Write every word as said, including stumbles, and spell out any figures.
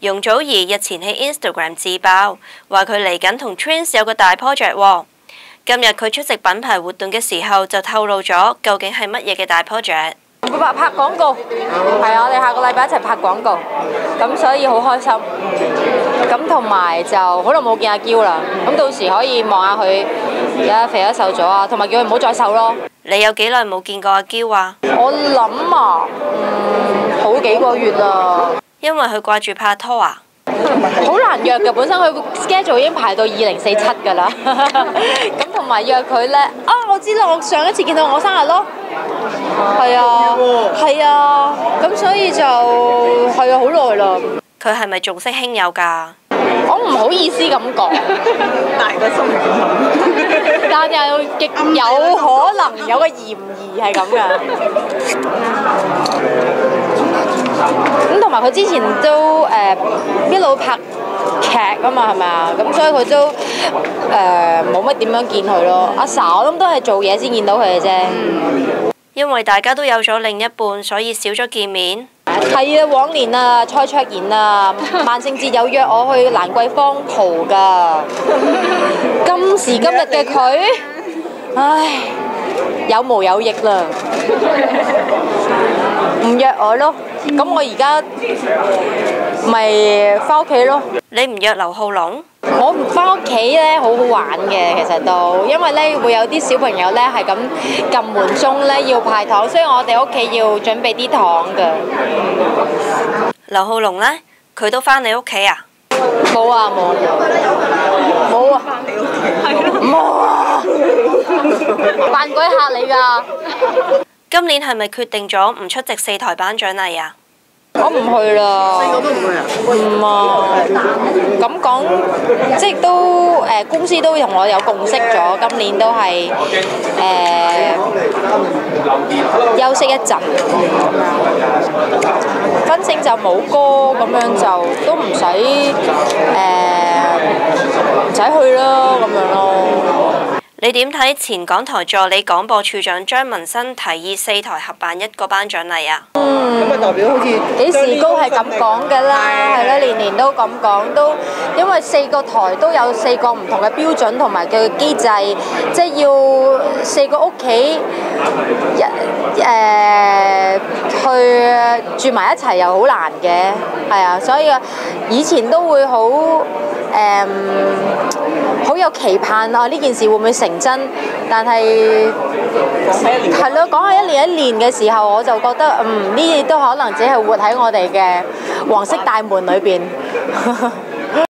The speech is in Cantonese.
容祖兒日前喺 Instagram 自爆，話佢嚟緊同 Twins 有個大 project 喎。今日佢出席品牌活動嘅時候就透露咗究竟係乜嘢嘅大 project。 拍拍廣告，係啊！我哋下個禮拜一齊拍廣告，咁所以好開心。咁同埋就好耐冇見阿嬌啦，咁到時可以望下佢而家肥咗瘦咗啊，同埋叫佢唔好再瘦咯。 你有幾耐冇見過阿嬌啊？ 我諗啊，嗯，好幾個月啦。 因為佢掛住拍拖啊？ 好難約嘅，本身佢 schedule 已經排到二零四七㗎啦。咁同埋約佢呢，啊我知啦，我上一次見到我生日咯。係啊，係啊，咁所以就係啊，好耐啦。 佢係咪仲識輕友㗎？ 我唔好意思咁講， 大個心唔諗， 但又極有可能有個嫌疑係咁嘅。咁同埋佢之前都誒一路拍劇啊嘛，係咪啊？咁所以佢都誒冇乜點樣見佢咯。阿 sa 我諗都係做嘢先見到佢嘅啫。 因為大家都有咗另一半，所以少咗見面。 係啊，往年啊，蔡卓妍啊，萬聖節有約我去蘭桂坊蒲㗎。今時今日嘅佢，唉，有毛有翼啦，唔約我咯。咁我而家咪翻屋企咯。 你唔約劉浩龍？ 我唔翻屋企咧，好好玩嘅，其實都，因為咧會有啲小朋友咧係咁撳門鐘咧要派糖，所以我哋屋企要準備啲糖㗎。 劉浩龍呢？佢都翻你屋企啊？ 冇啊冇，冇啊，冇啊，扮鬼嚇你㗎！ 今年係咪決定咗唔出席四台頒獎禮啊？ 我唔去啦。 四個都唔去啊？ 唔啊，咁講即係都誒、呃、公司都同我有共識咗，今年都係誒、呃、休息一陣，分聲就冇歌咁樣就都唔使誒唔使去咯咁樣咯。 你點睇前港台助理廣播處長張文新提議四台合辦一個頒獎禮啊？ 嗯， 咁啊代表好似幾時都係咁講㗎啦，係啦，年年都咁講，都因為四個台都有四個唔同嘅標準同埋嘅機制，即係要四個屋企誒、呃、去住埋一齊又好難嘅，係啊，所以以前都會好誒好有期盼啊！呢件事會唔會成真？但係係咯，講下一年一年嘅時候，我就覺得嗯呢啲都可能只係活喺我哋嘅黃色大門裏邊。